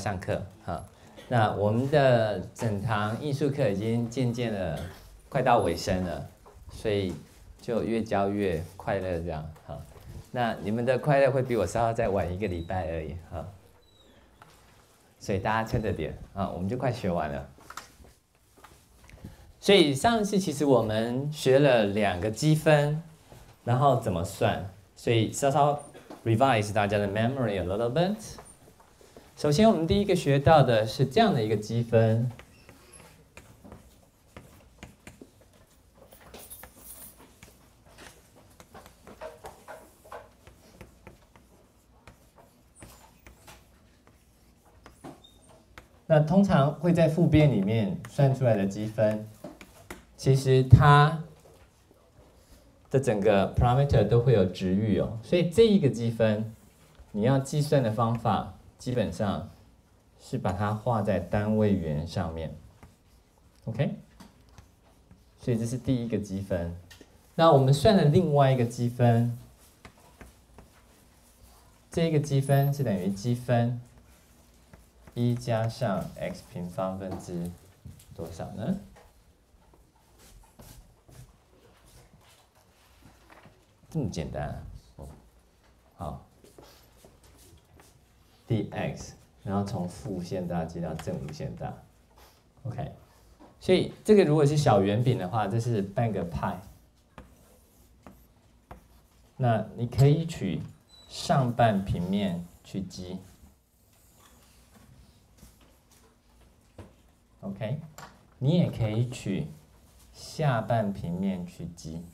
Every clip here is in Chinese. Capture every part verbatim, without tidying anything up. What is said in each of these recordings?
上课哈。那我们的整堂艺术课已经渐渐的快到尾声了，所以就越教越快乐这样哈。那你们的快乐会比我稍稍再晚一个礼拜而已哈，所以大家撑着点啊，我们就快学完了。所以上一次其实我们学了两个积分，然后怎么算，所以稍稍 revise 大家的 memory a little bit。首先，我们第一个学到的是这样的一个积分。那通常会在复变里面算出来的积分，其实它的整个 parameter 都会有值域哦，所以这一个积分，你要计算的方法基本上是把它画在单位元上面 ，OK？ 所以这是第一个积分。那我们算了另外一个积分，这个积分是等于积分一加上 x 平方分之多少呢？这么简单啊！哦，好 ，dx， 然后从负无限大积到正无限大 ，OK。所以这个如果是小圆饼的话，这是半个派。那你可以取上半平面去积 ，OK。你也可以取下半平面去积。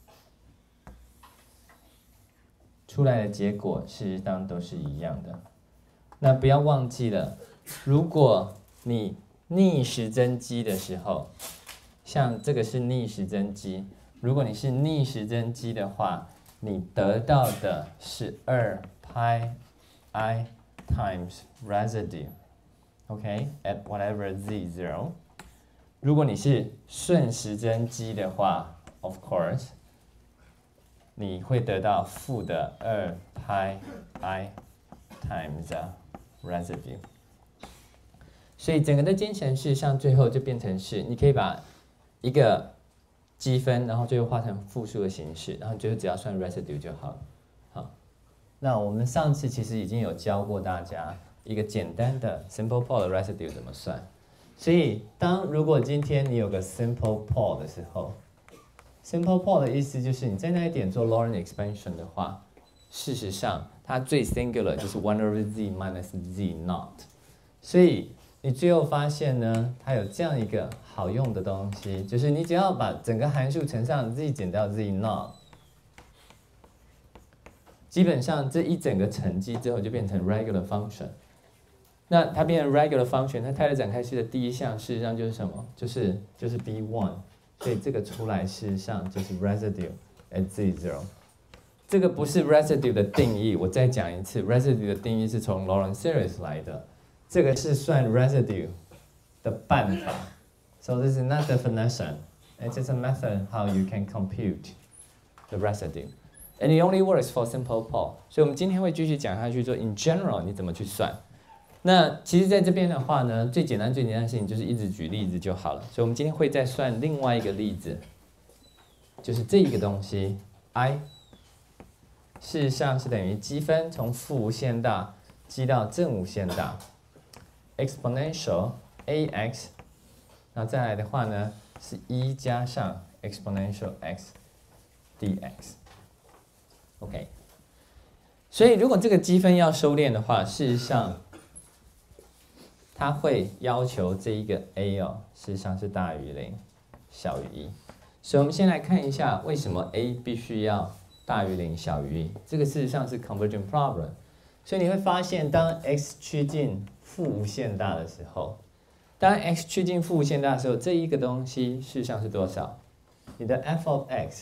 出来的结果事实上都是一样的。那不要忘记了，如果你逆时针积的时候，像这个是逆时针积，如果你是逆时针积的话，你得到的是二派 i times residue，OK， at whatever z zero。如果你是顺时针积的话 ，of course。你会得到负的二派 i times residue， 所以整个的阶乘事实上最后就变成是，你可以把一个积分，然后最后化成复数的形式，然后最后只要算 residue 就好了。好，那我们上次其实已经有教过大家一个简单的 simple pole 的 residue 怎么算，所以当如果今天你有个 simple pole 的时候。Simple pole 的意思就是你在那一点做 Laurent expansion 的话，事实上它最 singular 就是 one over z minus z naught， 所以你最后发现呢，它有这样一个好用的东西，就是你只要把整个函数乘上 z 减掉 z naught， 基本上这一整个乘积之后就变成 regular function。那它变成 regular function， 它泰勒展开式的第一项事实上就是什么？就是就是 b one。所以这个出来事实上就是 residue at z zero， 这个不是 residue 的定义，我再讲一次 ，residue 的定义是从 Laurent series 来的，这个是算 residue 的办法。So this is not definition, it's just a method how you can compute the residue, and it only works for simple pole。所以我们今天会继续讲下去，说 in general 你怎么去算。那其实在这边的话呢，最简单最简单的事情就是一直举例子就好了。所以我们今天会再算另外一个例子，就是这一个东西 i， 事实上是等于积分从负无限大积到正无限大 ，exponential ax， 然后再来的话呢是一加上 exponential x dx。OK， 所以如果这个积分要收敛的话，事实上它会要求这一个 a 哦，事实上是大于零，小于一。所以我们先来看一下为什么 a 必须要大于零，小于一。这个事实上是 convergent problem。所以你会发现，当 x 趋近负无限大的时候，当 x 趋近负无限大的时候，这一个东西事实上是多少？你的 f of x，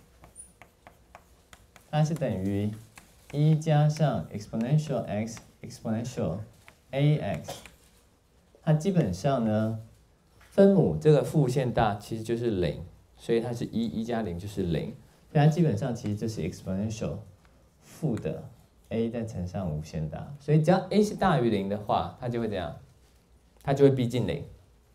它是等于一加上 exponential x exponential ax。它基本上呢，分母这个负无限大其实就是零，所以它是一，一加零就是零，所以它基本上其实就是 exponential 负的 a 再乘上无限大，所以只要 a 是大于零的话，它就会怎样？它就会逼近零。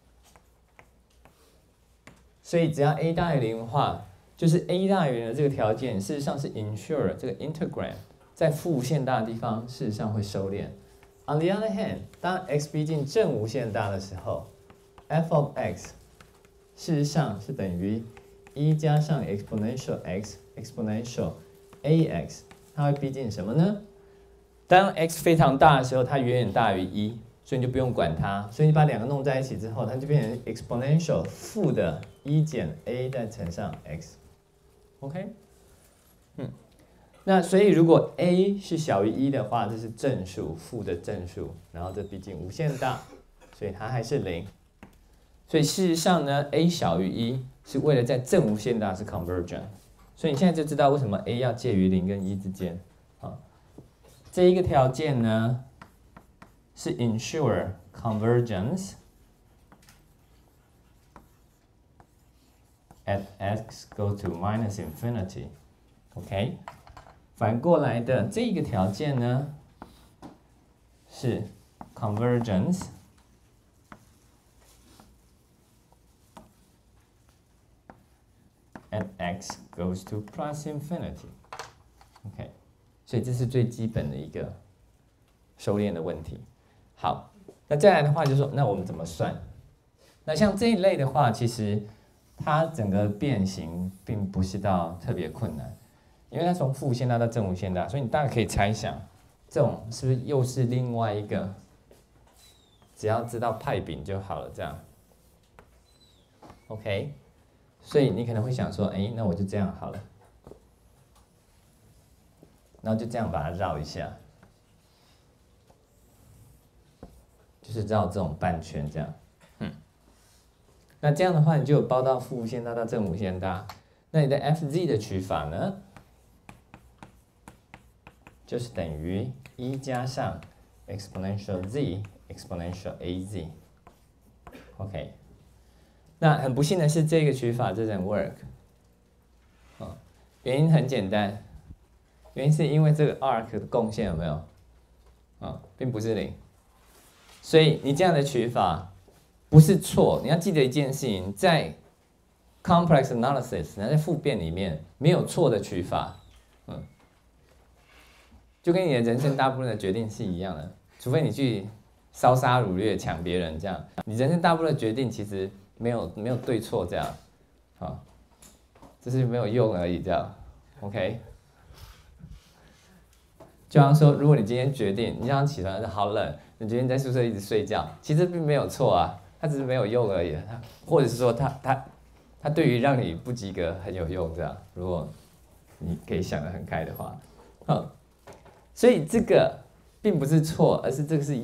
所以只要 a 大于零的话，就是 a 大于零的这个条件，事实上是 ensure 这个 integram 在负无限大的地方，事实上会收敛。On the other hand， 当 x 逼近正无限大的时候 ，f of x 事实上是等于一加上 exponential x exponential ax， 它会逼近什么呢？当 x 非常大的时候，它远远大于一，所以你就不用管它。所以你把两个弄在一起之后，它就变成 exponential 负的一减 a 再乘上 x。OK， 嗯，那所以如果 a 是小于一的话，这是正数，负的正数，然后这毕竟无限大，所以它还是零。所以事实上呢 ，a 小于一是为了在正无限大是 convergent。所以你现在就知道为什么 a 要介于零跟一之间。好，这一个条件呢是 ensure convergence at x go to minus infinity。OK， 反过来的这一个条件呢是 convergence at x goes to plus infinity。OK， 所以这是最基本的一个收敛的问题。好，那再来的话就是说，那我们怎么算？那像这一类的话，其实它整个变形并不是到特别困难，因为它从负无限大到正无限大，所以你大概可以猜想，这种是不是又是另外一个，只要知道派饼就好了，这样 ，OK。所以你可能会想说，哎，那我就这样好了，然后就这样把它绕一下，就是绕这种半圈这样，嗯，那这样的话，你就有包到负无限大到正无限大，那你的 f z 的取法呢，就是等于一加上 exponential z exponential a z，OK。那很不幸的是，这个取法这种 work， 哦，原因很简单，原因是因为这个 arc 的贡献有没有？啊、哦，并不是零，所以你这样的取法不是错。你要记得一件事情，在 complex analysis， 在复变里面没有错的取法，嗯，就跟你的人生大部分的决定是一样的，除非你去烧杀掳掠抢别人这样，你人生大部分的决定其实。没有没有对错这样，好，只是没有用而已这样 ，OK。就像说，如果你今天决定你早上起床是好冷，你决定在宿舍一直睡觉，其实并没有错啊，它只是没有用而已。或者是说它，它它它对于让你不及格很有用这样，如果你可以想得很开的话，好，所以这个并不是错，而是这个是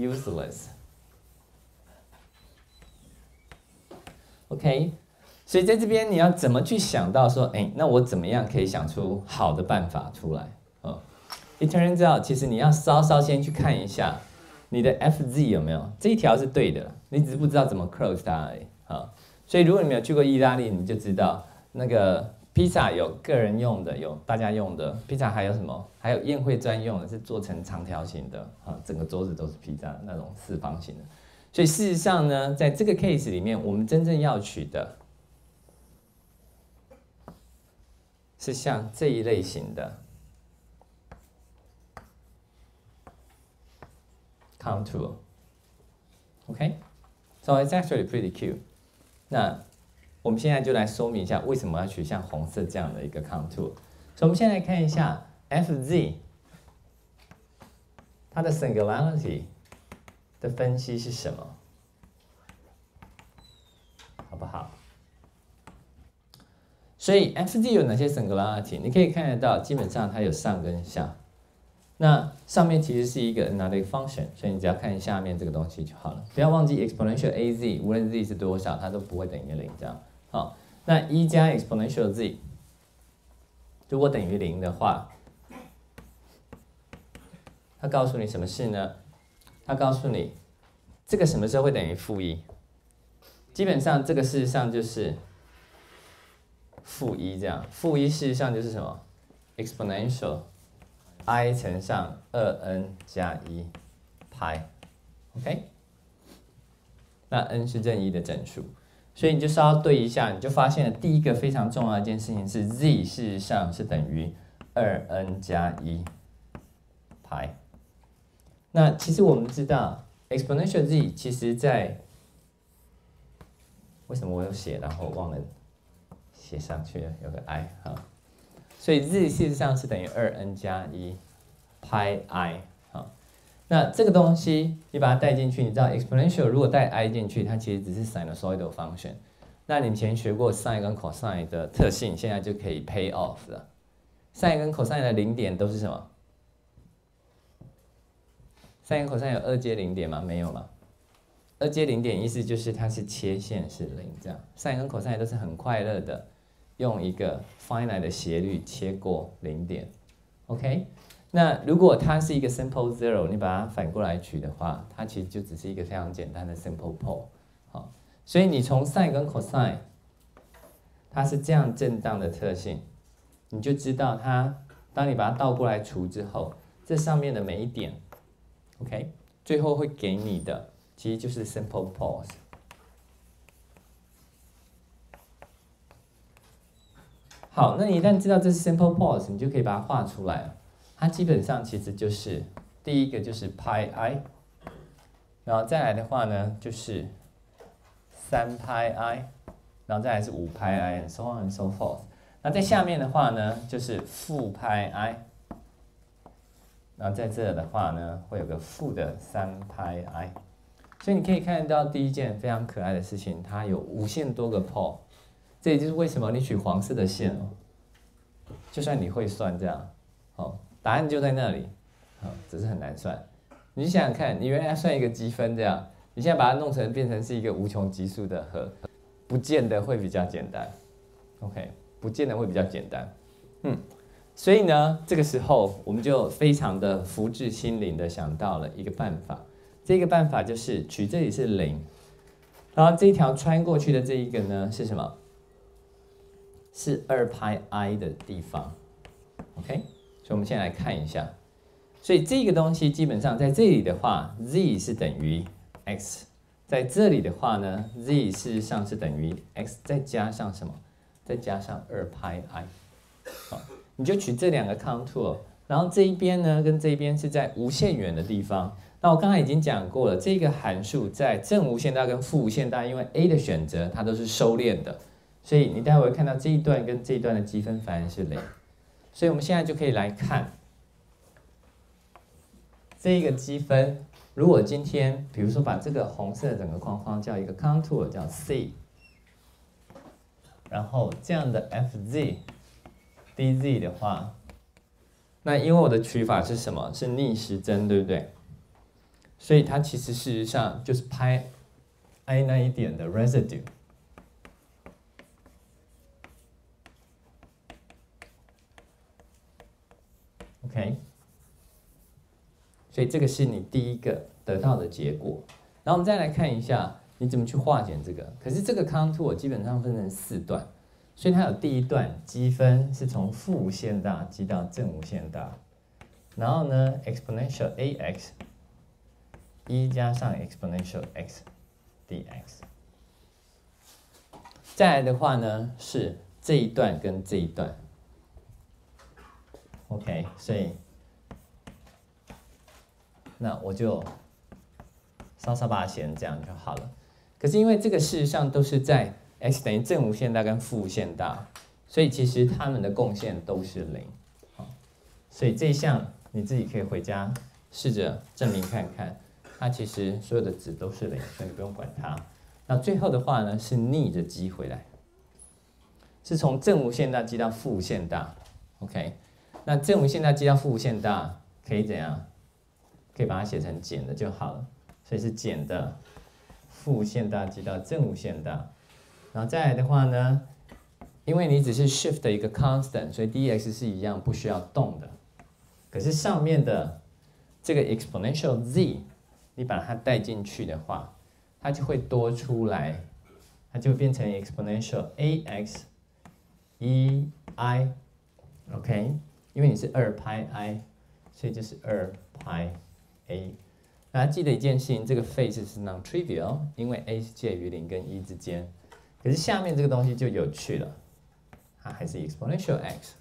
useless。OK， 所以在这边你要怎么去想到说，哎，那我怎么样可以想出好的办法出来？哦 ，It turns out， 其实你要稍稍先去看一下你的 F Z 有没有这一条是对的，你只是不知道怎么 close 它而已。好，所以如果你没有去过意大利，你就知道那个披萨有个人用的，有大家用的，披萨还有什么？还有宴会专用的，是做成长条形的，啊，整个桌子都是披萨那种四方形的。所以事实上呢，在这个 case 里面，我们真正要取的是像这一类型的 contour。OK，so it's actually pretty cute。那我们现在就来说明一下为什么要取像红色这样的一个 contour。所以我们现在来看一下 F Z 它的 singularity 的分析是什么，好不好？所以 F Z 有哪些 singularity？ 你可以看得到，基本上它有上跟下。那上面其实是一个 analytic function， 所以你只要看下面这个东西就好了。不要忘记 exponential a z， 无论 z 是多少，它都不会等于零，这样。好，那一加 exponential z 如果等于零的话，它告诉你什么事呢？它告诉你这个什么时候会等于负一？基本上这个事实上就是负一这样，负一事实上就是什么 exponential i 乘上 二 n 加一派 ，OK？ 那 n 是任意的整数，所以你就稍微对一下，你就发现了第一个非常重要的一件事情是 z 事实上是等于 二 n 加一派。那其实我们知道 exponential z 其实在为什么我有写，然后忘了写上去了，有个 i 哈，所以 z 事实上是等于 二 n 加一派 i 哈。那这个东西你把它带进去，你知道 exponential 如果带 i 进去，它其实只是 sinusoidal function。那你以前学过 sin 跟 cosine 的特性，现在就可以 pay off 了。sin 跟 cosine 的零点都是什么？sin 跟 cosine 有二阶零点吗？没有嘛。二阶零点意思就是它是切线是零，这样 sin 跟 cosine 都是很快乐的，用一个 finite 的斜率切过零点。OK， 那如果它是一个 simple zero， 你把它反过来取的话，它其实就只是一个非常简单的 simple pole。好，所以你从 sin 跟 cosine， 它是这样震荡的特性，你就知道它，当你把它倒过来除之后，这上面的每一点 ，OK， 最后会给你的其实就是 simple poles。好，那你一旦知道这是 simple poles， 你就可以把它画出来了。它基本上其实就是第一个就是 pi i， 然后再来的话呢就是三 pi i， 然后再来是五 pi i，and so on and so forth。那在下面的话呢就是负 pi i。然后在这的话呢，会有个负的三 pi i， 所以你可以看到第一件非常可爱的事情，它有无限多个 pole， 这也就是为什么你取黄色的线哦，就算你会算这样，哦，答案就在那里，哦，只是很难算。你想想看，你原来要算一个积分这样，你现在把它弄成变成是一个无穷级数的和，不见得会比较简单 ，OK， 不见得会比较简单，嗯。所以呢，这个时候我们就非常的福至心灵的想到了一个办法，这个办法就是取这里是零，然后这一条穿过去的这一个呢是什么？是二派 i 的地方 ，OK？ 所以我们先来看一下，所以这个东西基本上在这里的话 ，z 是等于 x， 在这里的话呢 ，z 事实上是等于 x 再加上什么？再加上二派 i， 好。你就取这两个 contour， 然后这一边呢跟这一边是在无限远的地方。那我刚才已经讲过了，这个函数在正无限大跟负无限大，因为 a 的选择它都是收敛的，所以你待会会看到这一段跟这一段的积分反而是零。所以我们现在就可以来看这一个积分。如果今天比如说把这个红色的整个框框叫一个 contour 叫 c， 然后这样的 fz。dz 的话，那因为我的取法是什么？是逆时针，对不对？所以它其实事实上就是拍 i 那一点的 residue。OK， 所以这个是你第一个得到的结果。然后我们再来看一下你怎么去化简这个。可是这个 contour 基本上分成四段。所以它有第一段积分是从负无限大积到正无限大，然后呢 exponential ax 一加上 exponential x dx， 再来的话呢是这一段跟这一段 ，OK， 所以那我就稍稍把它写成这样就好了。可是因为这个事实上都是在x 等于正无限大跟负无限大，所以其实它们的贡献都是零，所以这一项你自己可以回家试着证明看看，它其实所有的值都是零，所以你不用管它。那最后的话呢是逆着积回来，是从正无限大积到负无限大 ，OK？ 那正无限大积到负无限大可以怎样？可以把它写成减的就好了，所以是减的负无限大积到正无限大。然后再来的话呢，因为你只是 shift 的一个 constant， 所以 dx 是一样不需要动的。可是上面的这个 exponential z， 你把它带进去的话，它就会多出来，它就变成 exponential ax 一 i，OK， 因为你是二派 i， 所以就是二派 a。大家记得一件事情，这个 phase 是 non-trivial， 因为 a 是介于零跟一之间。可是下面这个东西就有趣了，它还是 exponential x，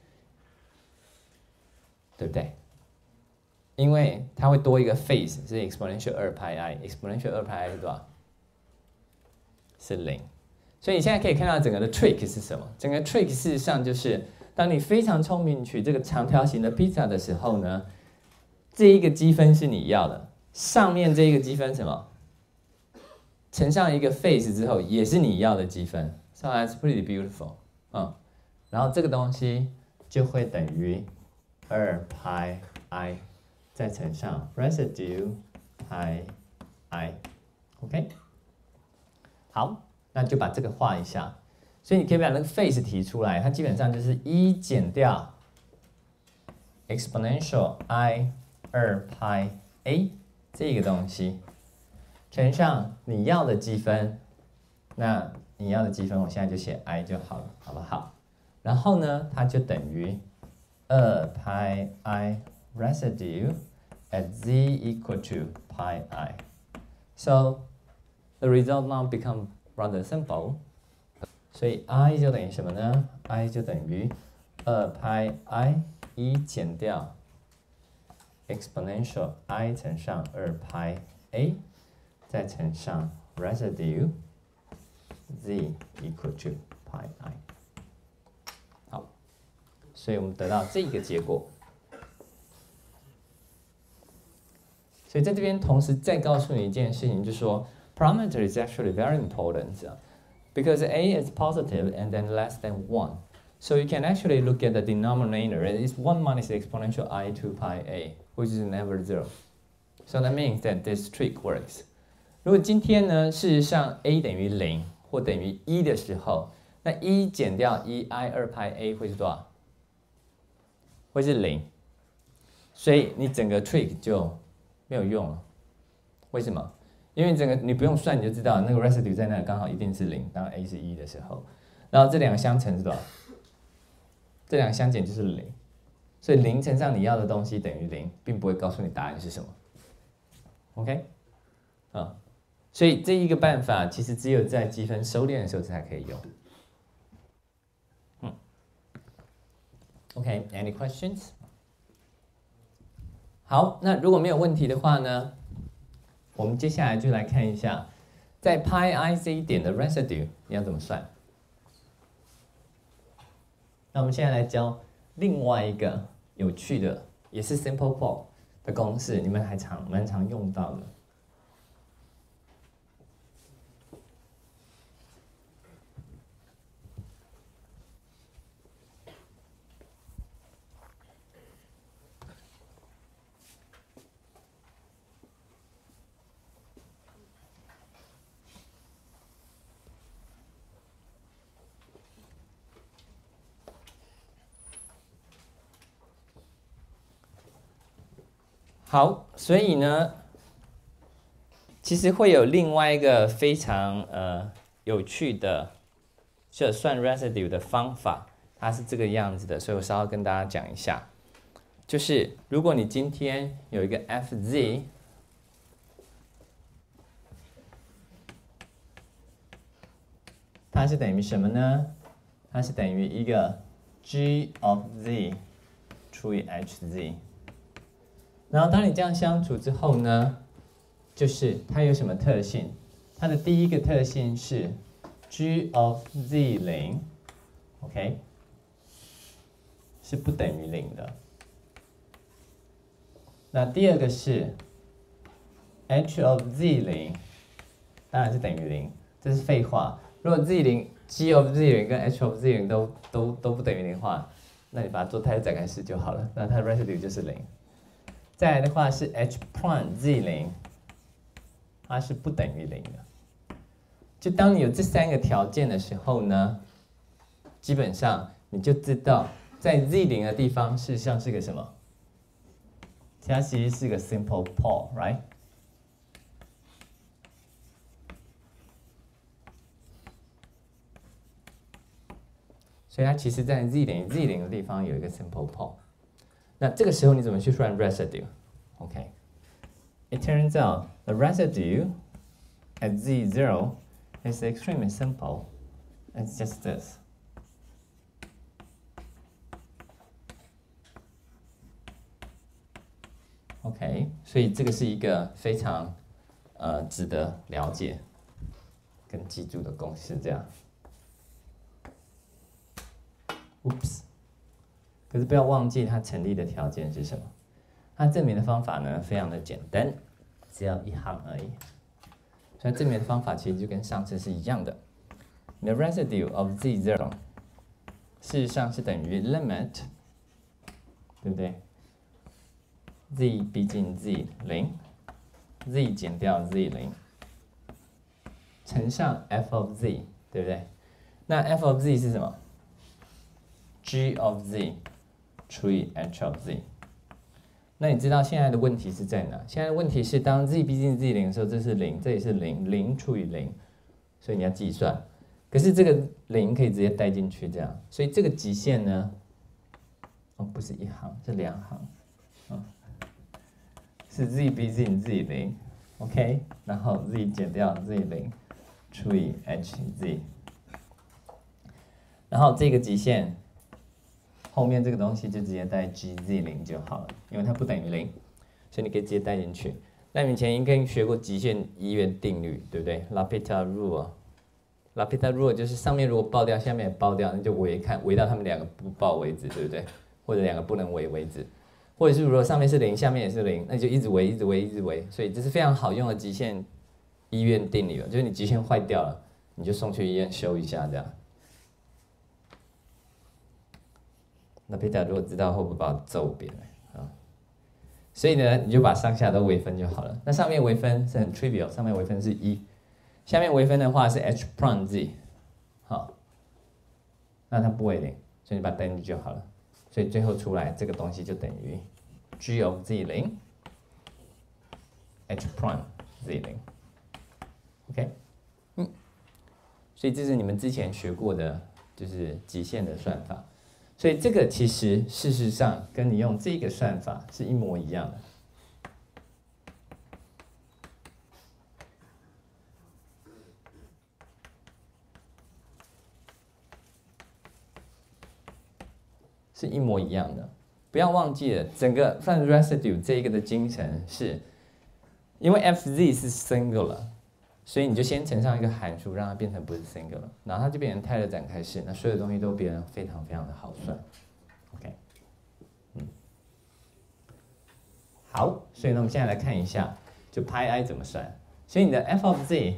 对不对？因为它会多一个 phase 是 exponential 二派 i，exponential 二派 i 是多少？是零。所以你现在可以看到整个的 trick 是什么？整个 trick 事实上就是，当你非常聪明取这个长条形的 pizza 的时候呢，这一个积分是你要的，上面这一个积分什么？乘上一个 phase 之后也是你要的积分 ，so that's pretty beautiful， 嗯，然后这个东西就会等于二派 i 再乘上 residue 派 i，OK， 好。那就把这个画一下，所以你可以把那个 phase 提出来，它基本上就是一减掉 exponential i 二派 a 这个东西，乘上你要的积分，那你要的积分我现在就写 i 就好了，好不好？然后呢，它就等于二派 i residue at z equal to pi i，so the result now become rather simple， 所以 i 就等于什么呢 ？i 就等于二派 i 一减掉 exponential i 乘上二派 a， 再乘上 residue z equal to pi i。好，所以我们得到这个结果。所以在这边同时再告诉你一件事情，就是说。Parameter is actually very important because a is positive and then less than one. So you can actually look at the denominator. It's one minus exponential i to pi a, which is never zero. So that means that this trick works. 如果今天呢，事实上 a 等于零或等于一的时候，那一减掉一 i 二派 a 会是多少？会是零。所以你整个 trick 就没有用了。为什么？因为整个你不用算你就知道，那个 residue 在那刚好一定是零，当 a 是一的时候，然后这两个相乘是多少？这两个相减就是零，所以零乘上你要的东西等于零，并不会告诉你答案是什么。OK， 啊，所以这一个办法其实只有在积分收敛的时候才可以用。嗯 ，OK，any questions？ 好，那如果没有问题的话呢？我们接下来就来看一下，在 pi i 这一点的 residue 你要怎么算？那我们现在来教另外一个有趣的，也是 simple Paul 的公式，你们还常蛮常用到的。好，所以呢，其实会有另外一个非常呃有趣的，这算 residue 的方法，它是这个样子的，所以我稍微跟大家讲一下，就是如果你今天有一个 fz， 它是等于什么呢？它是等于一个 g of z 除以 hz。然后当你这样相处之后呢，就是它有什么特性？它的第一个特性是 g of z 零 ，OK， 是不等于零的。那第二个是 h of z 零，当然是等于零，这是废话。如果 z 零 g of z 零跟 h of z 零都都都不等于零的话，那你把它做态展开式就好了，那它的 residue 就是零。再来的话是 h prime z 零，它是不等于零的。就当你有这三个条件的时候呢，基本上你就知道在 z 零的地方事实上是个什么？它其实是个 simple pole，right？ 所以它其实在 z 零 z 零的地方有一个 simple pole。 那这个时候你怎么去算 residue？ OK， it turns out the residue at z zero is extremely simple. It's just this. OK， 所以这个是一个非常呃值得了解跟记住的公式，这样。Oops， 可是不要忘记它成立的条件是什么？它证明的方法呢非常的简单，只要一行而已。所以证明的方法其实就跟上次是一样的。The residue of z zero 事实上是等于 limit， 对不对 ？z 逼近 z 零 ，z 减掉 z 零，乘上 f of z， 对不对？那 f of z 是什么 ？g of z 除以 h of z。那你知道现在的问题是在哪？现在的问题是当 z 逼近 z 零的时候，这是零，这也是零，零除以零，所以你要计算。可是这个零可以直接带进去，这样，所以这个极限呢，哦，不是一行，是两行，嗯，是 z 逼近 z 零 ，OK， 然后 z 减掉 z 零除以 hz， 然后这个极限后面这个东西就直接带 gz 零就好了，因为它不等于零，所以你可以直接带进去。那你以前应该学过极限一元定律，对不对 ？L'Hopital rule。L'Hopital rule 就是上面如果爆掉，下面也爆掉，那就围看围到它们两个不爆为止，对不对？或者两个不能围为止，或者是如果上面是零，下面也是零，那就一直围，一直围，一直围。所以这是非常好用的极限医院定理了，就是你极限坏掉了，你就送去医院修一下这样。L'Hopital如果知道会不会把我揍扁啊？所以呢，你就把上下都微分就好了。那上面微分是很 trivial， 上面微分是一。下面微分的话是 h prime z， 好，那它不为零，所以你把它带进去就好了。所以最后出来这个东西就等于 g of z 零 h prime z 零 ，OK， 嗯，所以这是你们之前学过的，就是极限的算法。所以这个其实事实上跟你用这个算法是一模一样的。是一模一样的，不要忘记了，整个 find residue 这一个的精神是，因为 fz 是 singular， 所以你就先乘上一个函数，让它变成不是 singular， 然后它就变成泰勒展开式，那所有东西都变得非常非常的好算。OK， 嗯，好，所以呢，我们现在来看一下，就 pi i 怎么算。所以你的 f of z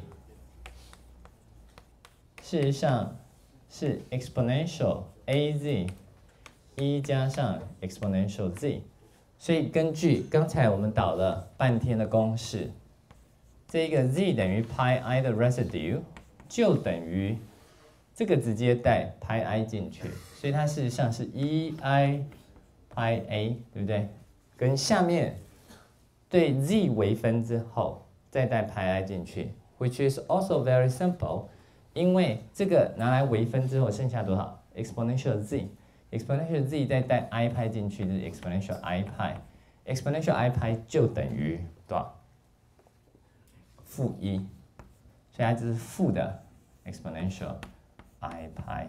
事实上是 exponential az。一加上 exponential z， 所以根据刚才我们导了半天的公式，这个 z 等于 pi i 的 residue 就等于这个直接带 pi i 进去，所以它事实上是一 i pi a， 对不对？跟下面对 z 微分之后再带 pi i 进去 ，which is also very simple， 因为这个拿来微分之后剩下多少 exponential z。exponential z 再带 i 派进去就是 exponential i 派 ，exponential i 派就等于多少？负一，所以它就是负的 exponential i 派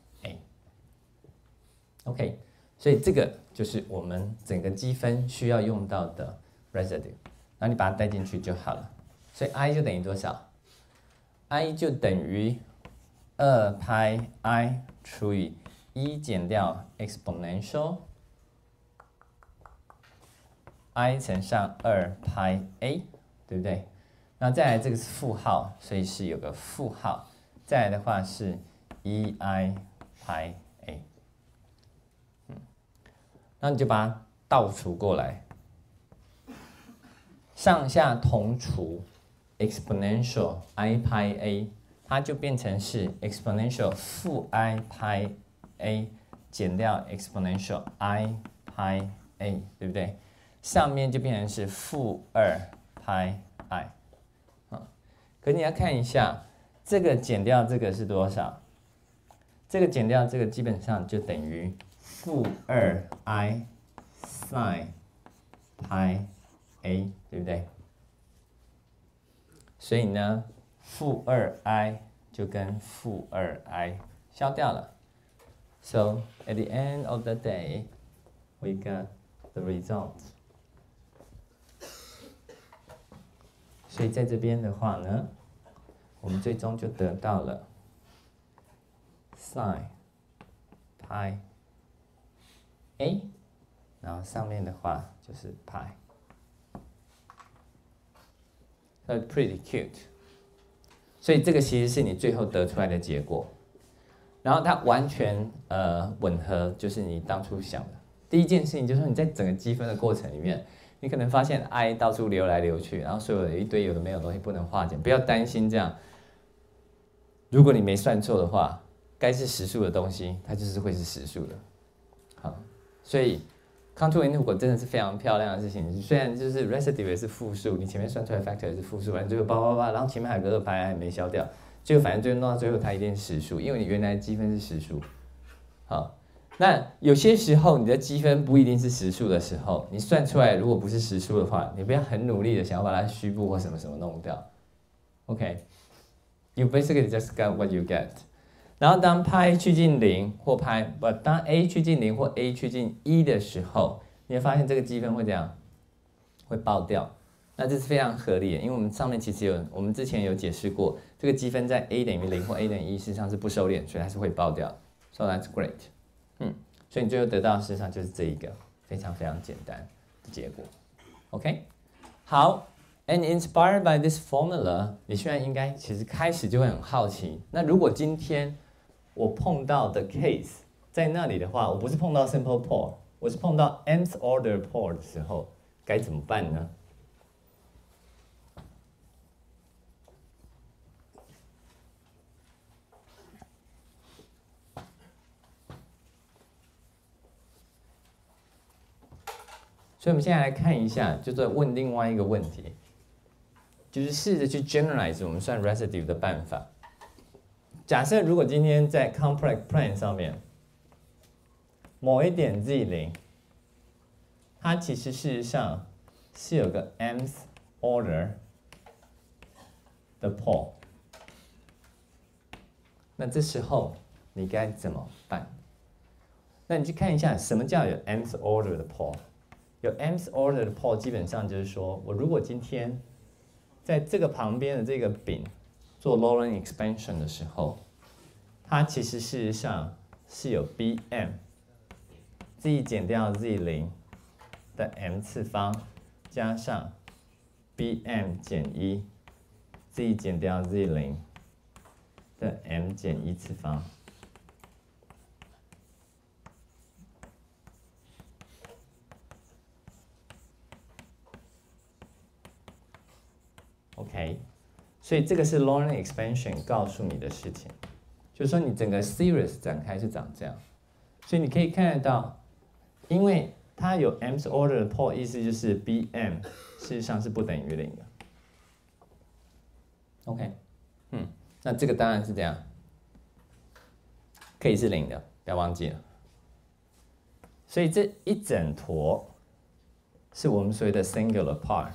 a。OK， 所以这个就是我们整个积分需要用到的 residue， 然后你把它带进去就好了。所以 i 就等于多少 ？i 就等于二派 i 除以一减掉 exponential i 乘上二派 a， 对不对？那再来这个是负号，所以是有个负号。再来的话是一 i 派 a， 嗯，那你就把它倒除过来，上下同除 exponential i 派 a， 它就变成是 exponential 负 i 派a 减掉 exponential i pi a， 对不对？上面就变成是负二 pi i， 啊，可你要看一下，这个减掉这个是多少？这个减掉这个基本上就等于负二 i sin 派 a， 对不对？所以呢，负二 i 就跟负二 i 消掉了。So at the end of the day, we got the result. 所以在这边的话呢，我们最终就得到了 sin 派 a， 然后上面的话就是派。So pretty cute. 所以这个其实是你最后得出来的结果，然后它完全呃吻合，就是你当初想的。第一件事情就是说你在整个积分的过程里面，你可能发现 i 到处流来流去，然后所有的一堆有的没有的东西不能化简，不要担心这样。如果你没算错的话，该是实数的东西，它就是会是实数的。好，所以 contour integral 真的是非常漂亮的事情。虽然就是 residue 也是负数，你前面算出来 factor 也是负数，反正最后叭叭叭，然后前面还有个二排还没消掉，最后反正最后弄到最后它一定是实数，因为你原来积分是实数。好。那有些时候你的积分不一定是实数的时候，你算出来如果不是实数的话，你不要很努力的想要把它虚部或什么什么弄掉。OK，you basically just get what you get。然后当派趋近零或派不当 a 趋近零或 a 趋近一的时候，你会发现这个积分会怎样？会爆掉。那这是非常合理的，因为我们上面其实有我们之前有解释过，这个积分在 a 等于零或 a 等于一，事实上是不收敛，所以它是会爆掉。So that's great。嗯，所以你最后得到的事实上就是这一个非常非常简单的结果 ，OK？ 好 ，and inspired by this formula， 你现在应该其实开始就会很好奇，那如果今天我碰到的 case 在那里的话，我不是碰到 simple pole， 我是碰到 nth order pole 的时候，该怎么办呢？所以我们现在来看一下，就在问另外一个问题，就是试着去 generalize 我们算 residue 的办法。假设如果今天在 complex plane 上面，某一点 z 零，它其实事实上是有个 nth order 的 pole， 那这时候你该怎么办？那你去看一下什么叫有 nth order 的 pole。有 nth order 的 pole 基本上就是说，我如果今天在这个旁边的这个柄做 Laurent expansion 的时候，它其实事实上是有 bm z 减掉 z 零的 m 次方加上 bm 减一 z 减掉 z 零的 m 减一次方。OK， 所以这个是 Laurent expansion 告诉你的事情，就是说你整个 series 展开是长这样，所以你可以看得到，因为它有 mth order 的 pole， 意思就是 bm 事实上是不等于零的。OK， 嗯，那这个当然是这样，可以是零的，不要忘记了。所以这一整坨是我们所谓的 singular part。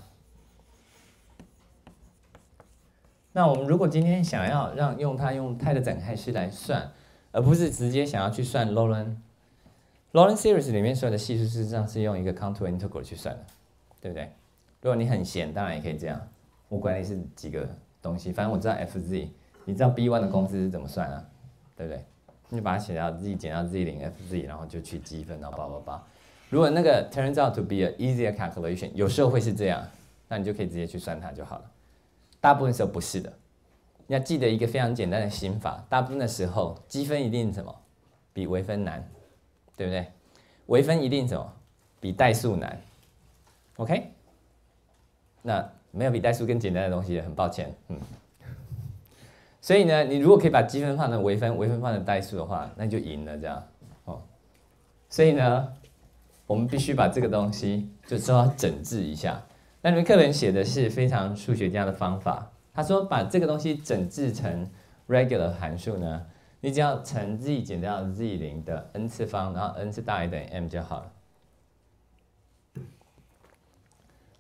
那我们如果今天想要让用它用泰勒展开式来算，而不是直接想要去算 Laurent Laurent series 里面所有的系数，事实上是用一个 contour integral 去算的，对不对？如果你很闲，当然也可以这样。我管你是几个东西，反正我知道 fz， 你知道 b 一 的公式是怎么算啊？对不对？你就把它写到 z 减到 z 零 fz， 然后就去积分，然后叭叭叭。如果那个 turns out to be a easier calculation， 有时候会是这样，那你就可以直接去算它就好了。大部分时候不是的，你要记得一个非常简单的心法，大部分的时候积分一定什么比微分难，对不对？微分一定什么比代数难 ，OK？ 那没有比代数更简单的东西，很抱歉，嗯。所以呢，你如果可以把积分换成微分，微分换成代数的话，那你就赢了，这样哦。所以呢，我们必须把这个东西就知道整治一下。那你们课本写的是非常数学家的方法，他说把这个东西整治成 regular 函数呢，你只要乘 z 减掉 z 零的 n 次方，然后 n 是大于等于 m 就好了。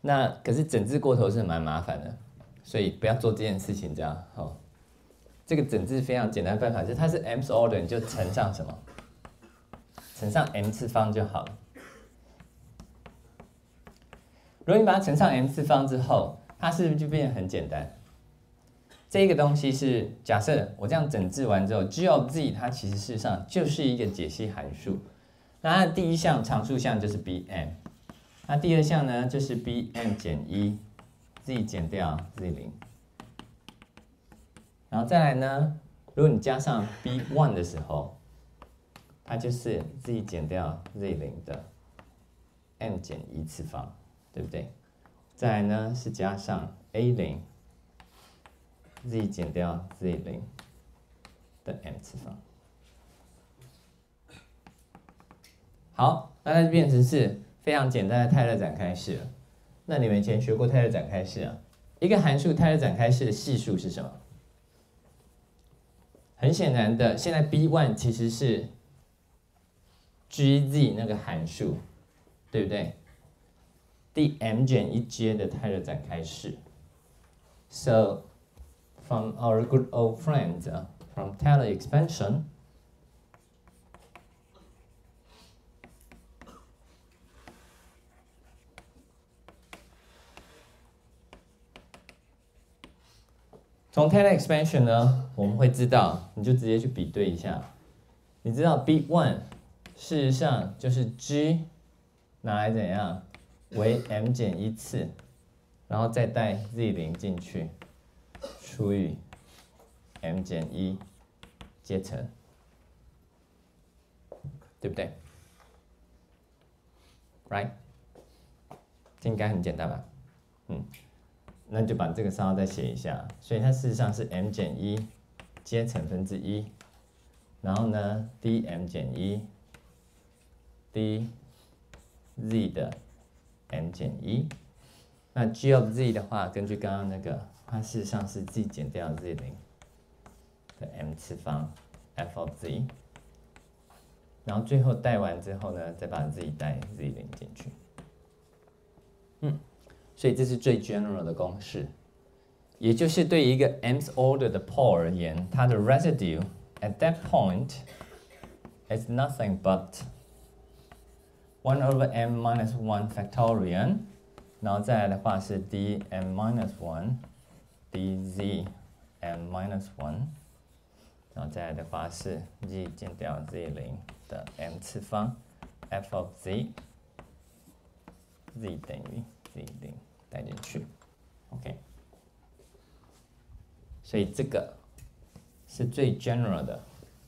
那可是整治过头是蛮麻烦的，所以不要做这件事情，这样哦。这个整治非常简单的办法，就是它是 mth order， 你就乘上什么？乘上 m 次方就好了。如果你把它乘上 m 次方之后，它是不是就变得很简单？这个东西是假设我这样整治完之后 ，g of z 它其实事实上就是一个解析函数。那它的第一项常数项就是 bm， 那第二项呢就是 bm 减一 z 减掉 z 零。然后再来呢，如果你加上 b 一 的时候，它就是 z 减掉 z 零的 m 减一次方，对不对？再来呢是加上 a 零 z 减掉 z 零的 m 次方。好，那它就变成是非常简单的泰勒展开式了。那你们以前学过泰勒展开式啊？一个函数泰勒展开式的系数是什么？很显然的，现在 b 一 其实是 gz 那个函数，对不对？第 m 减一阶的泰勒展开式。So from our good old friends uh, from Taylor expansion,从 Taylor expansion 呢，我们会知道，你就直接去比对一下。你知道 b 一 事实上就是 g 拿来怎样为 m 减一次，然后再带 z 零进去，除以 m 减一阶乘，对不对 ？Right？ 这应该很简单吧？嗯。那就把这个账号再写一下，所以它事实上是 m 减一阶乘分之一，然后呢 dm 减一 dz 的 m 减一，那 g of z 的话，根据刚刚那个，它事实上是 z 减掉 z 零的 m 次方 f of z， 然后最后带完之后呢，再把 z 带 z 零进去，嗯。所以这是最 general 的公式，也就是对一个 mth order 的 pole 而言，它的 residue at that point is nothing but one over m minus one factorial， 然后再来的话是 dm minus one dz m minus one， 然后再来的话是 z 减掉 z 零的 m 次方 f of z z 等于 z 零。带进去 ，OK， 所以这个是最 general 的，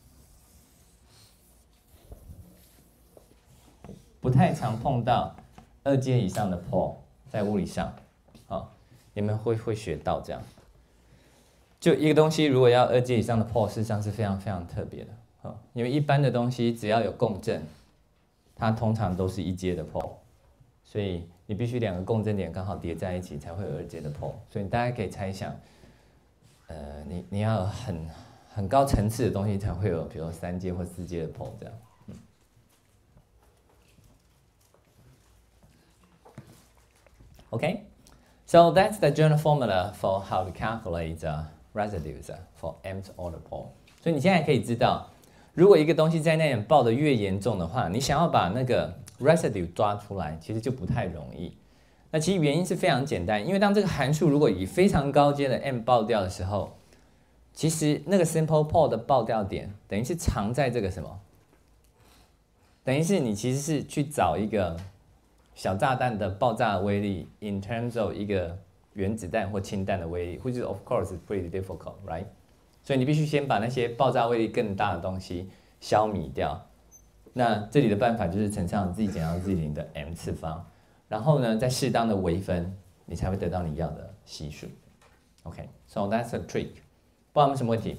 不太常碰到二阶以上的 pole 在物理上，好，你们会会学到这样。就一个东西如果要二阶以上的 pole， 事实上是非常非常特别的，好，因为一般的东西只要有共振，它通常都是一阶的 pole， 所以你必须两个共振点刚好叠在一起才会有二阶的 pole， 所以大家可以猜想，呃，你你要很很高层次的东西才会有，比如说三阶或四阶的 pole 这样。嗯、okay? So that's the general formula for how to calculate the residues for mth order pole. 所以你现在可以知道，如果一个东西在那点爆得越严重的话，你想要把那个residue 抓出来，其实就不太容易。那其实原因是非常简单，因为当这个函数如果以非常高阶的 m 爆掉的时候，其实那个 simple pole 的爆掉点等于是藏在这个什么？等于是你其实是去找一个小炸弹的爆炸威力 in terms of 一个原子弹或氢弹的威力 ，which is of course is pretty difficult, right？ 所以你必须先把那些爆炸威力更大的东西消弭掉。那这里的办法就是乘上 z 减到 z 零的 m 次方，然后呢，再适当的微分，你才会得到你要的系数。OK，so、okay, that's a trick。不知道有没有什么问题？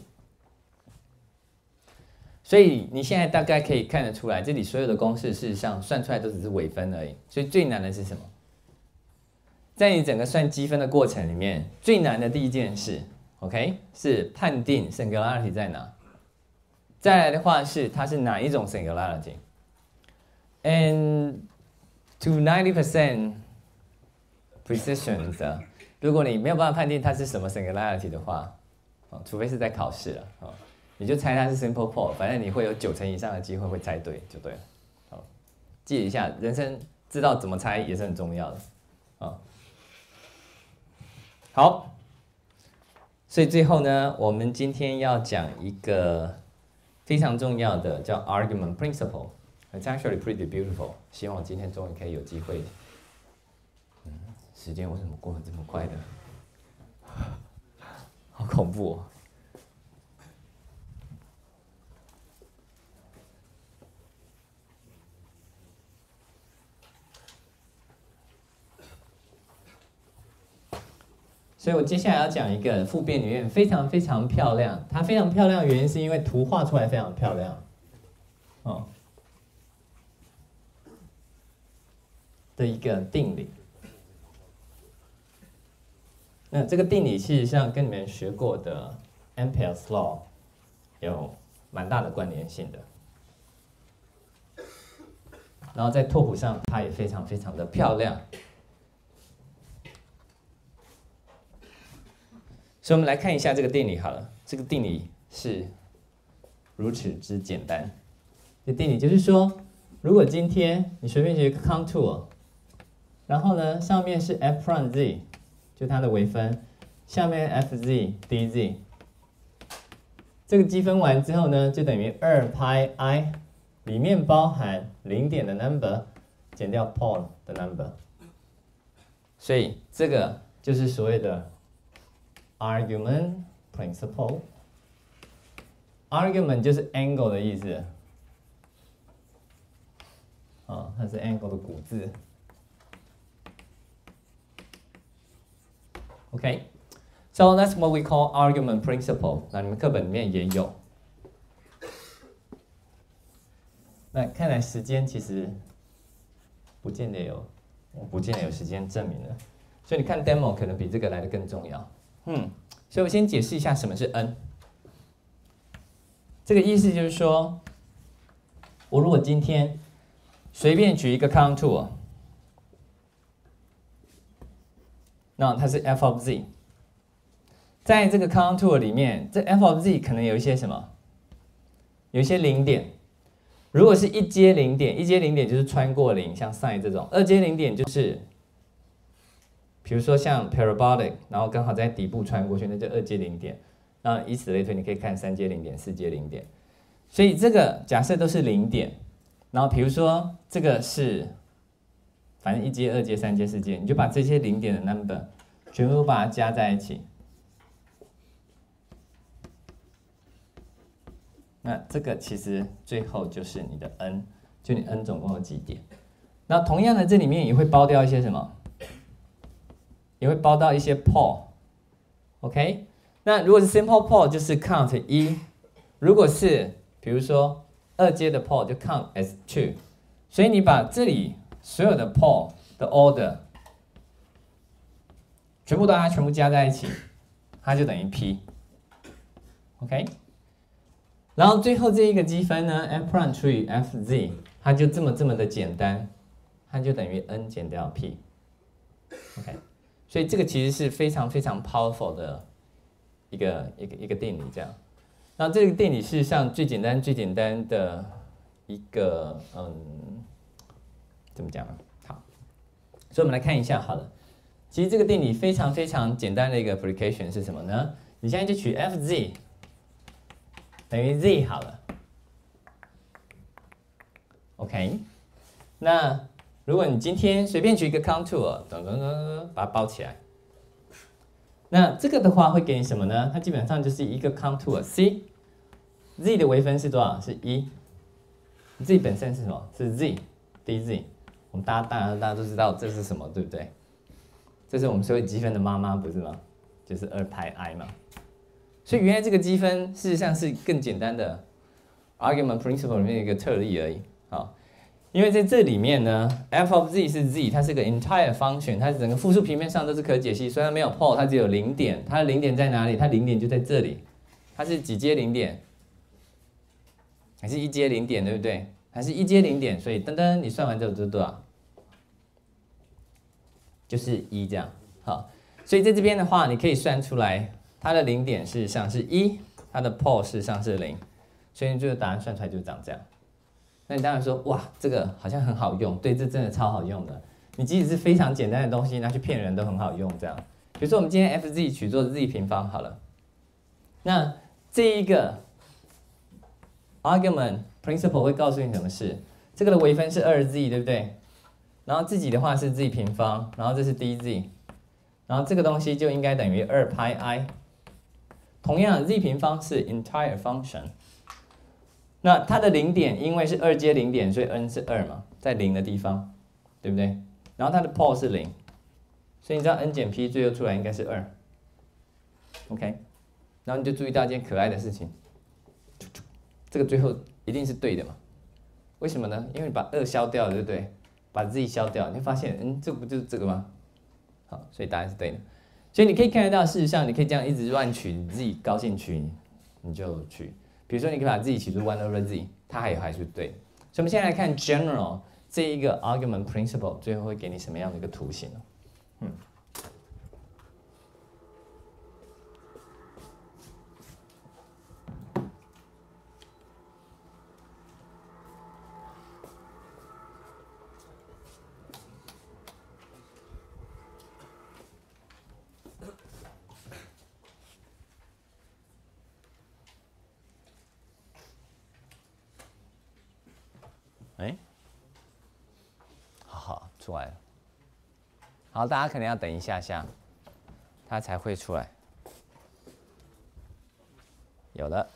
所以你现在大概可以看得出来，这里所有的公式事实上算出来都只是微分而已。所以最难的是什么？在你整个算积分的过程里面，最难的第一件事 ，OK， 是判定 singularity 在哪。再来的话是它是哪一种 singularity？And to ninety percent precisions 的，如果你没有办法判定它是什么 singularity 的话，哦，除非是在考试了，哦，你就猜它是 simple Paul， 反正你会有九成以上的机会会猜对就对了。好，记一下，人生知道怎么猜也是很重要的，哦，好。所以最后呢，我们今天要讲一个非常重要的叫 argument principle。It's actually pretty beautiful。希望我今天终于可以有机会。嗯，时间为什么过得这么快的？好恐怖哦！所以我接下来要讲一个复变里面非常非常漂亮，它非常漂亮的原因是因为图画出来非常漂亮，哦，的一个定理。那这个定理事实上跟你们学过的 Ampere's Law 有蛮大的关联性的。然后在拓扑上，它也非常非常的漂亮。所以我们来看一下这个定理好了。这个定理是如此之简单。这定理就是说，如果今天你随便写一个 contour， 然后呢上面是 f prime z， 就它的微分，下面 fz dz， 这个积分完之后呢，就等于二派 i， 里面包含零点的 number 减掉 Paul 的 number， 所以这个就是所谓的argument principle。 argument 就是 angle 的意思，哦，它是 angle 的古字。OK， so that's what we call argument principle。那你们课本里面也有。那看来时间其实不见得有，我不见得有时间证明了。所以你看 demo 可能比这个来的更重要。嗯，所以我先解释一下什么是 n。这个意思就是说，我如果今天随便举一个 contour， 那它是 f of z， 在这个 contour 里面，这 f of z 可能有一些什么？有一些零点。如果是一阶零点，一阶零点就是穿过零，像 sin 这种；二阶零点就是，比如说像 parabolic， 然后刚好在底部穿过去，那就二阶零点。那以此类推，你可以看三阶零点、四阶零点。所以这个假设都是零点，然后比如说这个是，反正一阶、二阶、三阶、四阶，你就把这些零点的 number 全部把它加在一起。那这个其实最后就是你的 n， 就你 n 总共有几点。那同样的，这里面也会包掉一些什么？也会包到一些 pole。OK， 那如果是 simple pole 就是 count 一，如果是比如说二阶的 pole 就 count as two。所以你把这里所有的 pole 的 order 全部把它全部加在一起，它就等于 p。OK。然后最后这一个积分呢 ，f prime 除以 fz， 它就这么这么的简单，它就等于 n 减掉 p。OK， 所以这个其实是非常非常 powerful 的一个一个一个定理，这样。那这个定理事实上最简单最简单的一个嗯，怎么讲呢？好，所以我们来看一下好了。其实这个定理非常非常简单的一个 application 是什么呢？你现在就取 fz。等于 z 好了 ，OK。那如果你今天随便举一个 contour， 等等等，把它包起来，那这个的话会给你什么呢？它基本上就是一个 contour c，z 的微分是多少？是一 ，z 本身是什么？是 z dz。我们大家当然大家都知道这是什么，对不对？这是我们所有积分的妈妈，不是吗？就是二派 i 嘛。所以原来这个积分事实上是更简单的 argument principle 里面的一个特例而已。好，因为在这里面呢 ，f of z 是 z， 它是个 entire function， 它整个复数平面上都是可解析。虽然没有 pole， 它只有零点，它的零点在哪里？它零点就在这里。它是几阶零点？还是一阶零点，对不对？还是一阶零点？所以噔噔，你算完之后就是多少？ 就是一这样。好，所以在这边的话，你可以算出来它的零点事实上是一，它的 pole 事实上是零，所以这个答案算出来就长这样。那你当然说，哇，这个好像很好用，对，这真的超好用的。你即使是非常简单的东西，拿去骗人都很好用。这样，比如说我们今天 f(z) 取作 z 平方好了，那这一个 argument principle 会告诉你什么事？这个的微分是二 z， 对不对？然后自己的话是 z 平方，然后这是 dz， 然后这个东西就应该等于二派 i。同样 z 平方是 entire function。那它的零点因为是二接零点，所以 n 是二嘛，在零的地方，对不对？然后它的 pole 是零，所以你知道 n 减 p 最后出来应该是二 ，OK？ 然后你就注意到一件可爱的事情，这个最后一定是对的嘛？为什么呢？因为你把二消掉了，对不对？把 z 消掉，你会发现，嗯，这不就是这个吗？好，所以答案是对的。所以你可以看得到，事实上你可以这样一直乱取，你自己高兴取你就取。比如说，你可以把自己取出 one over z， 它还还是对的。所以我们现在来看 general 这一个 argument principle， 最后会给你什么样的一个图形呢？嗯。哎，好好出来了。好，大家可能要等一下下，它才会出来。有了。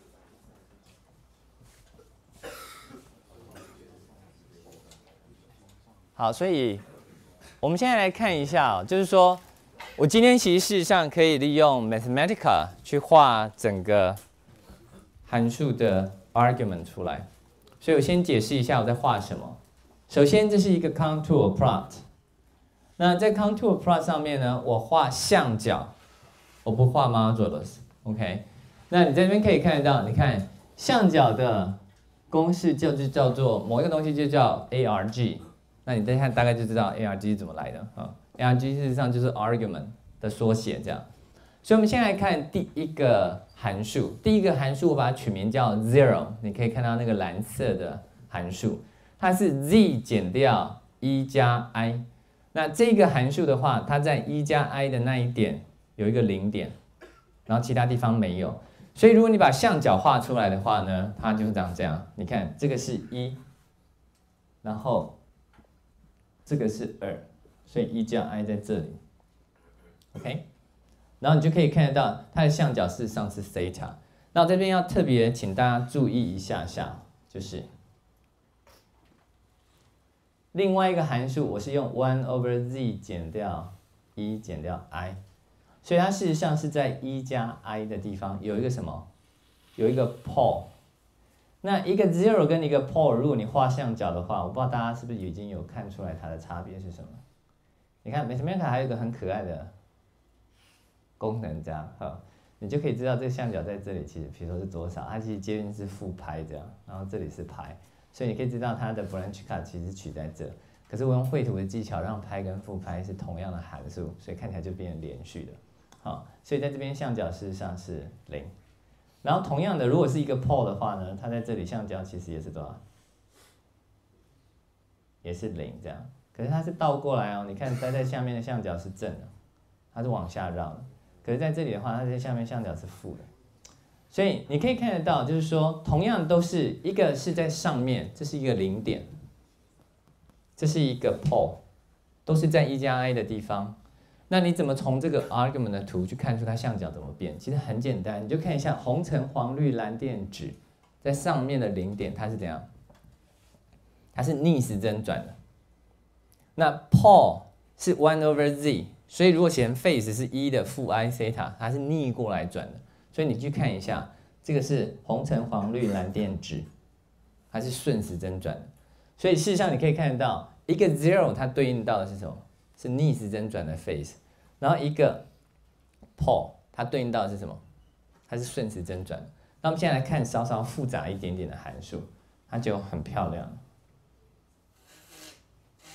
好，所以我们现在来看一下、哦，就是说我今天其实事实上可以利用 Mathematica 去画整个函数的 argument 出来。所以我先解释一下我在画什么。首先，这是一个 contour plot。那在 contour plot 上面呢，我画相角，我不画 modulus。OK， 那你在这边可以看得到，你看相角的公式就是叫做某一个东西就叫 arg。那你再看大概就知道 arg 是怎么来的啊 ？arg 事实上就是 argument 的缩写，这样。所以我们先来看第一个函数，第一个函数我把它取名叫 zero， 你可以看到那个蓝色的函数，它是 z 减掉一加 i。那这个函数的话，它在一加 i 的那一点有一个零点，然后其他地方没有。所以如果你把相角画出来的话呢，它就是长这样。你看这个是一，然后这个是二，所以一加 i 在这里 ，OK。然后你就可以看得到它的相角事实上是 theta。那我这边要特别请大家注意一下下，就是另外一个函数，我是用 one over z 减掉一减掉 i， 所以它事实上是在一加 i 的地方有一个什么？有一个 pole。那一个 zero 跟一个 pole， 如果你画相角的话，我不知道大家是不是已经有看出来它的差别是什么？你看 Mathematica 还有一个很可爱的功能，这样哈，你就可以知道这个相角在这里其实，比如说是多少，它其实接近是负派这样，然后这里是派，所以你可以知道它的 branch cut 其实取在这。可是我用绘图的技巧让派跟负派是同样的函数，所以看起来就变成连续的，好，所以在这边相角事实上是零。然后同样的，如果是一个 pole 的话呢，它在这里相角其实也是多少？也是零这样。可是它是倒过来哦，你看它在下面的相角是正的，它是往下绕的。可是在这里的话，它在下面相角是负的，所以你可以看得到，就是说，同样都是一个是在上面，这是一个零点，这是一个 pole， 都是在一加 i 的地方。那你怎么从这个 argument 的图去看出它相角怎么变？其实很简单，你就看一下红橙黄绿蓝靛紫，在上面的零点它是怎样？它是逆时针转的。那 pole 是 one over z。所以如果写成 phase 是一的负 i theta， 它是逆过来转的。所以你去看一下，这个是红橙黄绿蓝靛紫，它是顺时针转的。所以事实上你可以看得到，一个 zero 它对应到的是什么？是逆时针转的 phase。然后一个 pole 它对应到的是什么？它是顺时针转的。那我们现在来看稍稍复杂一点点的函数，它就很漂亮。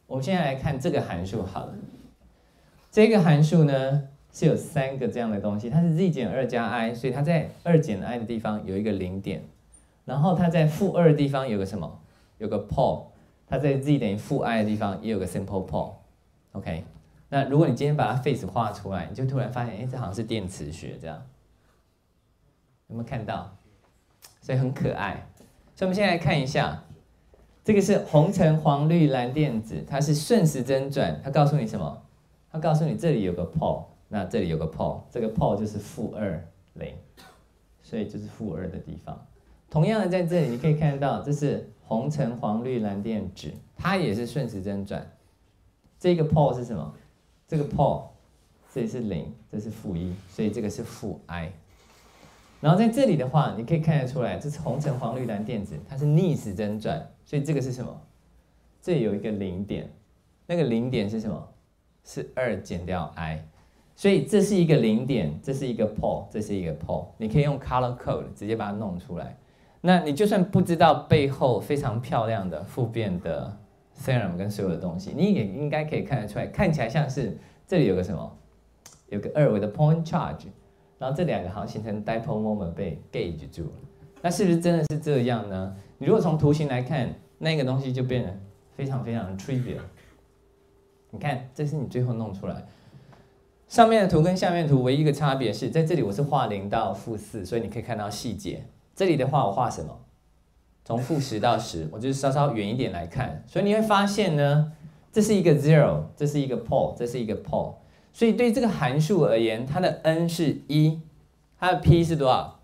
我们现在来看这个函数好了。这个函数呢是有三个这样的东西，它是 z 减二加 i， 所以它在二减 i 的地方有一个零点，然后它在负二的地方有个什么？有个 pole， 它在 z 等于负 i 的地方也有个 simple pole。OK， 那如果你今天把它 face 画出来，你就突然发现，哎，这好像是电磁学这样，有没有看到？所以很可爱。所以我们现在来看一下，这个是红橙黄绿蓝靛紫，它是顺时针转，它告诉你什么？它告诉你这里有个 pole， 那这里有个 pole， 这个 pole 就是负二零，所以就是负二的地方。同样的，在这里你可以看到，这是红橙黄绿蓝靛紫，它也是顺时针转。这个 pole 是什么？这个 pole 这里是零，这是负一，所以这个是负 i。然后在这里的话，你可以看得出来，这是红橙黄绿蓝靛紫，它是逆时针转，所以这个是什么？这里有一个零点，那个零点是什么？是二减掉 i， 所以这是一个零点，这是一个 pole， 这是一个 pole， 你可以用 color code 直接把它弄出来。那你就算不知道背后非常漂亮的复变的 theorem 跟所有的东西，你也应该可以看得出来，看起来像是这里有个什么，有个二维的 point charge， 然后这两个好像形成 dipole moment 被 gauge 住了。那是不是真的是这样呢？你如果从图形来看，那个东西就变得非常非常的 trivial。你看，这是你最后弄出来。上面的图跟下面的图唯一一个差别是，在这里我是画零到负四，所以你可以看到细节。这里的话，我画什么？从负十到十，我就是稍稍远一点来看。所以你会发现呢，这是一个 zero， 这是一个 pole， 这是一个 pole。所以对这个函数而言，它的 n 是一，它的 p 是多少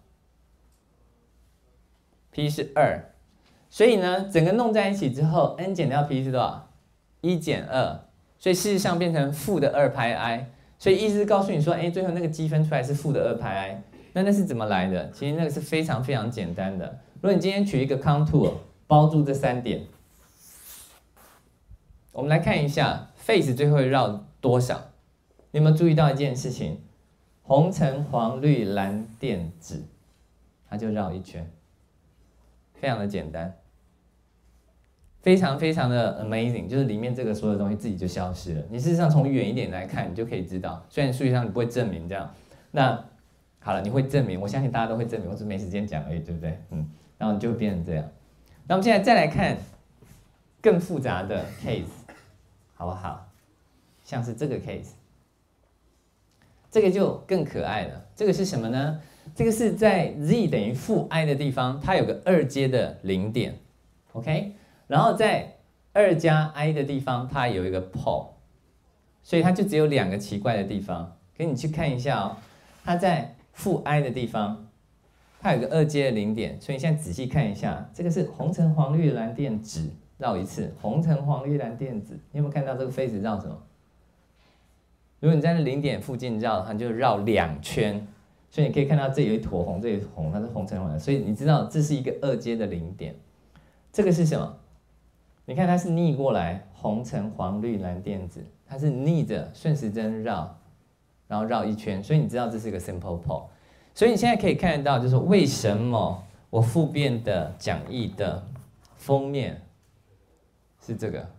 ？p 是二。所以呢，整个弄在一起之后 ，n 减掉 p 是多少？一减二。所以事实上变成负的二派 i。所以意思是告诉你说，哎，最后那个积分出来是负的二派 i。那那是怎么来的？其实那个是非常非常简单的。如果你今天取一个 contour 包住这三点，我们来看一下 face 最后会绕多少？你有没有注意到一件事情？红橙黄绿蓝靛紫，它就绕一圈，非常的简单，非常非常的 amazing， 就是里面这个所有东西自己就消失了。你事实上从远一点来看，你就可以知道，虽然数学上你不会证明这样，那好了，你会证明，我相信大家都会证明，我只是没时间讲而已，对不对？嗯，然后你就会变成这样。那我们现在再来看更复杂的 case， 好不好？像是这个 case， 这个就更可爱了。这个是什么呢？这个是在 z 等于负 i 的地方，它有个二阶的零点 ，OK？ 然后在二加 i 的地方，它有一个 pole， 所以它就只有两个奇怪的地方。给你去看一下哦，它在负 i 的地方，它有个二阶的零点，所以你现在仔细看一下，这个是红橙黄绿蓝靛紫绕一次，红橙黄绿蓝靛紫，你有没有看到这个 face 绕什么？如果你在那零点附近绕，它就绕两圈，所以你可以看到这有一坨红，这有一坨红，它是红橙黄蓝，所以你知道这是一个二阶的零点。这个是什么？你看它是逆过来，红橙黄绿蓝靛紫，它是逆着顺时针绕。然后绕一圈，所以你知道这是一个 simple pole。所以你现在可以看得到，就是为什么我复变的讲义的封面是这个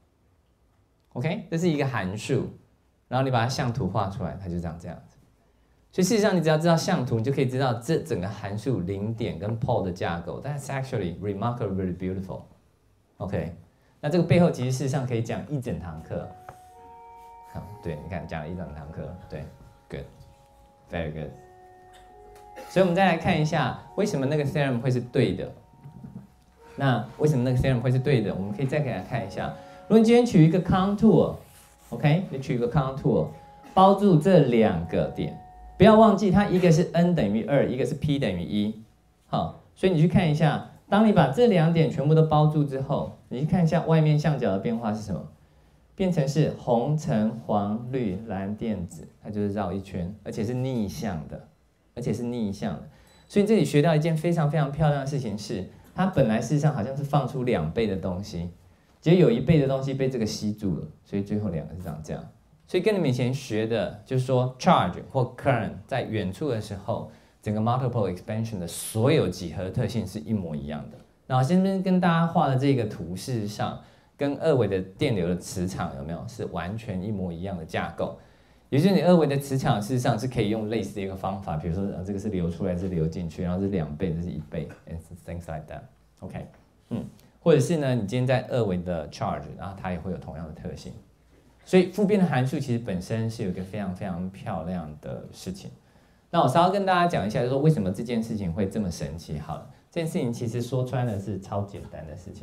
，OK？ 这是一个函数，然后你把它像图画出来，它就长这样子。所以事实上，你只要知道像图，你就可以知道这整个函数零点跟 pole 的架构。That's actually remarkably beautiful。OK？ 那这个背后其实事实上可以讲一整堂课。好，对，你看讲了一整堂课，对 ，good，very good。所以我们再来看一下，为什么那个 theorem 会是对的？那为什么那个 theorem 会是对的？我们可以再给大家看一下。如果你今天取一个 contour，OK， 你取一个 contour， 包住这两个点，不要忘记它一个是 n 等于二，一个是 p 等于一。好，所以你去看一下，当你把这两点全部都包住之后，你去看一下外面相角的变化是什么？变成是红橙黄绿蓝靛紫，它就是绕一圈，而且是逆向的，而且是逆向的。所以这里学到一件非常非常漂亮的事情是，它本来事实上好像是放出两倍的东西，结果有一倍的东西被这个吸住了，所以最后两个是长这样。所以跟你们以前学的，就是说 charge 或 current 在远处的时候，整个 multiple expansion 的所有几何特性是一模一样的。然后先跟大家画的这个图，事实上跟二维的电流的磁场有没有是完全一模一样的架构？也就是你二维的磁场事实上是可以用类似的一个方法，比如说、啊、这个是流出来，这是流进去，然后是两倍，这是一倍 ，and things like that。OK， 嗯，或者是呢，你今天在二维的 charge， 然后它也会有同样的特性。所以复变的函数其实本身是有一个非常非常漂亮的事情。那我稍微跟大家讲一下，就是说为什么这件事情会这么神奇。好了，这件事情其实说穿了是超简单的事情。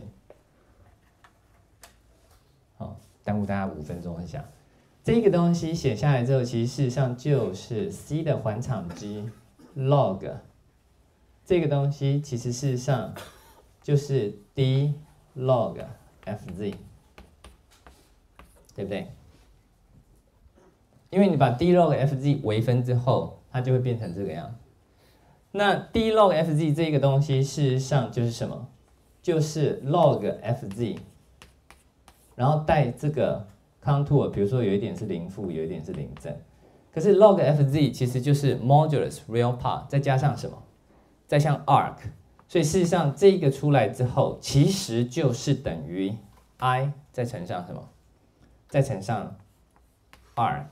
好，耽误大家五分钟一下。这个东西写下来之后，其实事实上就是 c 的环场积 log 这个东西，其实事实上就是 d log fz， 对不对？因为你把 d log fz 微分之后，它就会变成这个样。那 d log fz 这个东西，事实上就是什么？就是 log fz， 然后带这个 contour， 比如说有一点是零负，有一点是零正。可是 log fz 其实就是 modulus real part 再加上什么？再像 arc。所以事实上这个出来之后，其实就是等于 i 再乘上什么？再乘上 arc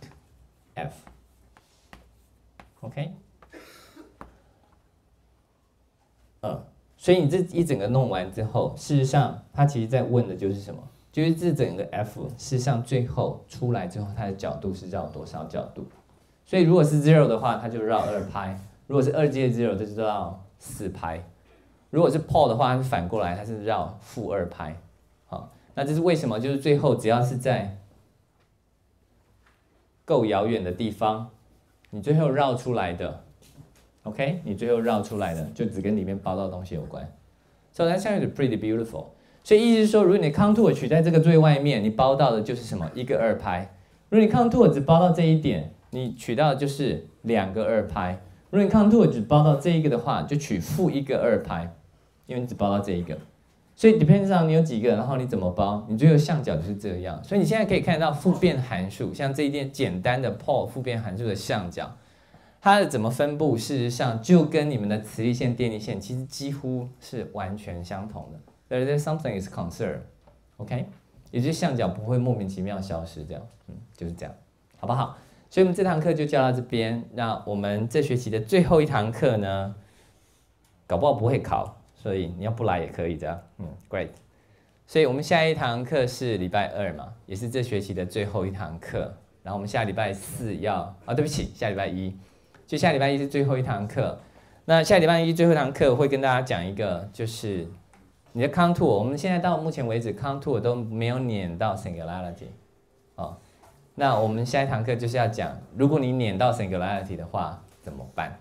f。OK。呃，所以你这一整个弄完之后，事实上它其实在问的就是什么？就是这整个 f， 事实上最后出来之后，它的角度是绕多少角度？所以如果是 zero 的话，它就绕二派；如果是二阶 zero， 它就绕四派；如果是 pole 的话，它是反过来，它是绕负二派。好，那这是为什么？就是最后只要是在够遥远的地方，你最后绕出来的 ，OK， 你最后绕出来的就只跟里面包到的东西有关。So that sounds pretty beautiful。所以意思是说，如果你 contour 取在这个最外面，你包到的就是什么？一个二拍。如果你 contour 只包到这一点，你取到的就是两个二拍。如果你 contour 只包到这一个的话，就取负一个二拍，因为你只包到这一个。所以 depends on 你有几个，然后你怎么包，你最后相角就是这样。所以你现在可以看到复变函数，像这一点简单的 Paul 复变函数的相角，它的怎么分布，事实上就跟你们的磁力线、电力线其实几乎是完全相同的。There is something is conserved， OK， 也就是相角不会莫名其妙消失，这样，嗯，就是这样，好不好？所以我们这堂课就教到这边。那我们这学期的最后一堂课呢，搞不好不会考，所以你要不来也可以这样，嗯 ，Great。所以我们下一堂课是礼拜二嘛，也是这学期的最后一堂课。然后我们下礼拜四要啊，对不起，下礼拜一，就下礼拜一是最后一堂课。那下礼拜一最后一堂课会跟大家讲一个，就是你的 contour， 我们现在到目前为止 contour 都没有碾到 singularity， 哦，那我们下一堂课就是要讲，如果你碾到 singularity 的话怎么办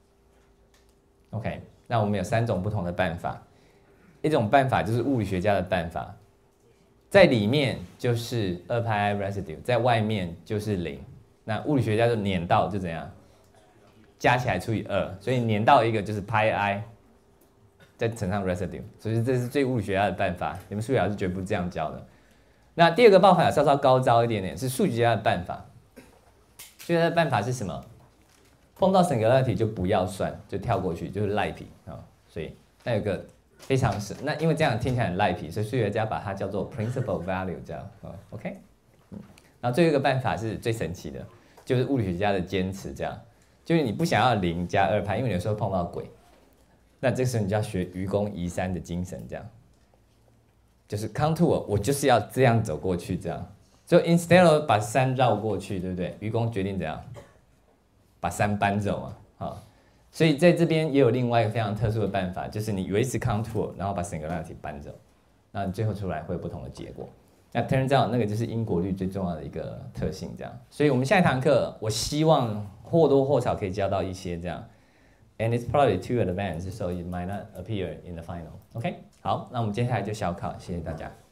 ？OK， 那我们有三种不同的办法，一种办法就是物理学家的办法，在里面就是二派 residue， 在外面就是零，那物理学家就碾到就怎样，加起来除以二，所以碾到一个就是 pi i。再乘上 residue， 所以这是最物理学家的办法，你们数学老师绝不这样教的。那第二个办法稍稍高招一点点，是数学家的办法。数学家的办法是什么？碰到 singularity 就不要算，就跳过去，就是赖皮啊。所以那有个非常神，那因为这样听起来很赖皮，所以数学家把它叫做 principal value 这样啊。OK， 嗯，然后最后一个办法是最神奇的，就是物理学家的坚持，这样就是你不想要零加二派，因为有时候碰到鬼。那这时候你就要学愚公移山的精神，这样，就是 contour 我就是要这样走过去，这样，就 instead of 把山绕过去，对不对？愚公决定怎样，把山搬走嘛，好，所以在这边也有另外一个非常特殊的办法，就是你维持 contour， 然后把 singularity 搬走，那你最后出来会有不同的结果。那 turns out 那个就是因果律最重要的一个特性，这样。所以我们下一堂课，我希望或多或少可以教到一些这样。And it's probably too advanced, so it might not appear in the final. OK， 好，那我们接下来就小考，谢谢大家。